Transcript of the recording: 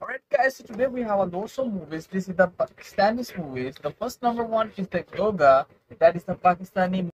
Alright guys, so today we have a lots of movies. This is the Pakistani movies. The first number one is the Yoga. That is the Pakistani